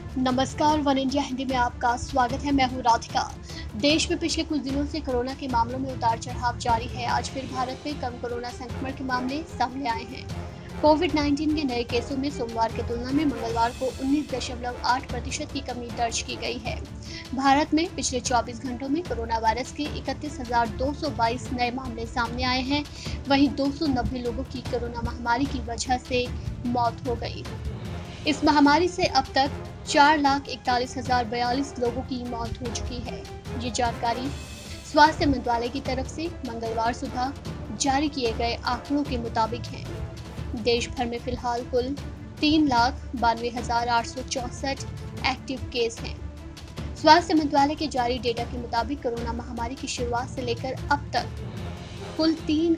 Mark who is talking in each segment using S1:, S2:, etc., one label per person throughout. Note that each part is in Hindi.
S1: नमस्कार, वन इंडिया हिंदी में आपका स्वागत है। मैं हूँ राधिका। देश में पिछले कुछ दिनों से कोरोना के मामलों में उतार चढ़ाव जारी है। आज फिर भारत में कम कोरोना संक्रमण के मामले सामने आए हैं। कोविड-19 के नए केसों में सोमवार की तुलना में मंगलवार को 19.8% की कमी दर्ज की गई है। भारत में पिछले 24 घंटों में कोरोना वायरस के 31,222 नए मामले सामने आए हैं। वहीं 290 लोगों की कोरोना महामारी की वजह से मौत हो गई। इस महामारी से अब तक 4,41,042 लोगों की मौत हो चुकी है। ये जानकारी स्वास्थ्य मंत्रालय की तरफ से मंगलवार सुबह जारी किए गए आंकड़ों के मुताबिक है। देश भर में फिलहाल कुल 3,92,864 एक्टिव केस हैं। स्वास्थ्य मंत्रालय के जारी डेटा के मुताबिक कोरोना महामारी की शुरुआत से लेकर अब तक कुल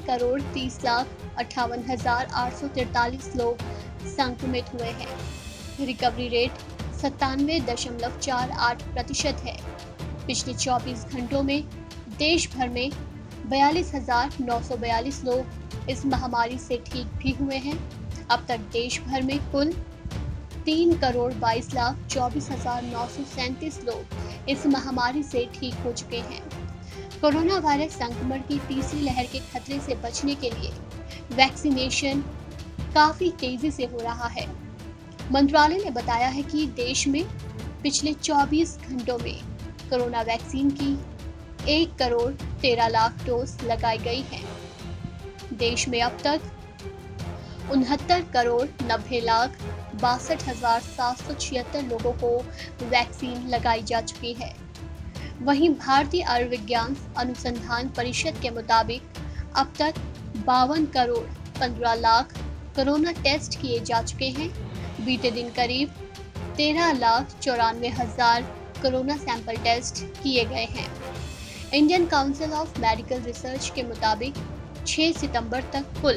S1: 3,30,58,843 लोग संक्रमित हुए हैं। रिकवरी रेट 97.48% है। पिछले 24 घंटों में देश भर में 42,942 लोग इस महामारी से ठीक भी हुए हैं। अब तक देश भर में कुल 3,22,24,937 लोग इस महामारी से ठीक हो चुके हैं। कोरोना वायरस संक्रमण की तीसरी लहर के खतरे से बचने के लिए वैक्सीनेशन काफी तेजी से हो रहा है। मंत्रालय ने बताया है कि देश में पिछले 24 घंटों में कोरोना वैक्सीन की 1,13 लाख डोज लगाई गई है। देश में अब तक 69,90,62,776 लोगों को वैक्सीन लगाई जा चुकी है। वहीं भारतीय आयुर्विज्ञान अनुसंधान परिषद के मुताबिक अब तक 52,15,00,000 कोरोना टेस्ट किए जा चुके हैं। बीते दिन करीब 13,94,000 कोरोना सैंपल टेस्ट किए गए हैं। Indian Council of Medical Research के मुताबिक 6 सितंबर तक कुल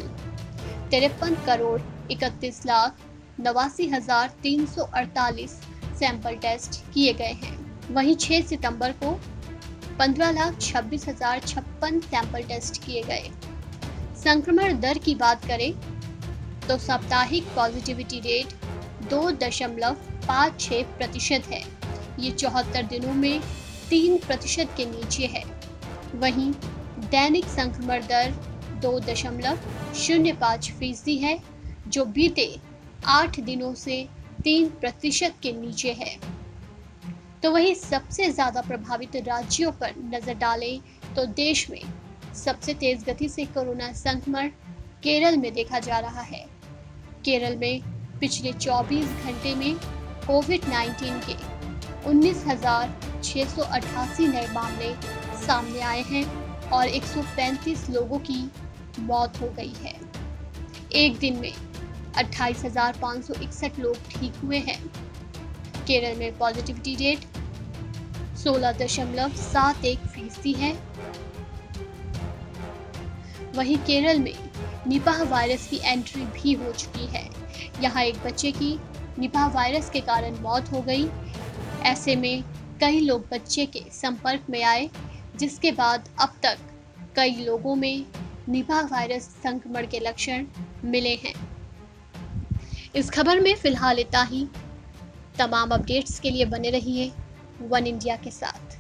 S1: 53,31,89,348 सैंपल टेस्ट किए गए हैं। वहीं 6 सितंबर को 15,26,056 सैंपल टेस्ट किए गए। संक्रमण दर की बात करें तो साप्ताहिक पॉजिटिविटी रेट 2.56% है। ये 74 दिनों में 3% के नीचे है। वहीं दैनिक संक्रमण दर 2.05% है, जो बीते 8 दिनों से 3% के नीचे है। तो वहीं सबसे ज्यादा प्रभावित राज्यों पर नजर डालें तो देश में सबसे तेज गति से कोरोना संक्रमण केरल में देखा जा रहा है। केरल में पिछले 24 घंटे में कोविड-19 के 19,688 नए मामले सामने आए हैं और 135 लोगों की मौत हो गई है। एक दिन में 28,561 लोग ठीक हुए हैं। केरल में पॉजिटिविटी रेट 16.71% है। वहीं केरल में निपाह वायरस की एंट्री भी हो चुकी है। यहाँ एक बच्चे की निपाह वायरस के कारण मौत हो गई। ऐसे में कई लोग बच्चे के संपर्क में आए, जिसके बाद अब तक कई लोगों में निपाह वायरस संक्रमण के लक्षण मिले हैं। इस खबर में फिलहाल इतना ही। तमाम अपडेट्स के लिए बने रहिए वन इंडिया के साथ।